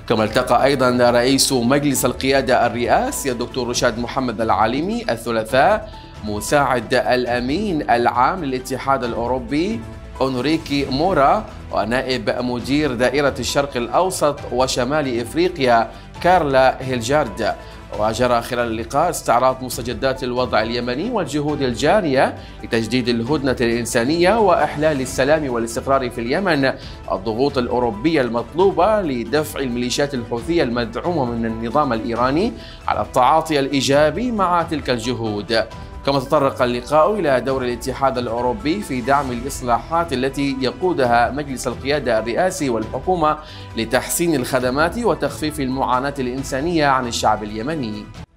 كما التقى أيضا رئيس مجلس القيادة الرئاسي الدكتور رشاد محمد العالمي الثلاثاء مساعد الأمين العام للاتحاد الأوروبي أونريكي مورا ونائب مدير دائرة الشرق الأوسط وشمال إفريقيا كارلا هيلجارد. وجرى خلال اللقاء استعراض مستجدات الوضع اليمني والجهود الجارية لتجديد الهدنة الإنسانية وإحلال السلام والاستقرار في اليمن، الضغوط الأوروبية المطلوبة لدفع الميليشيات الحوثية المدعومة من النظام الإيراني على التعاطي الإيجابي مع تلك الجهود. كما تطرق اللقاء إلى دور الاتحاد الأوروبي في دعم الإصلاحات التي يقودها مجلس القيادة الرئاسي والحكومة لتحسين الخدمات وتخفيف المعاناة الإنسانية عن الشعب اليمني.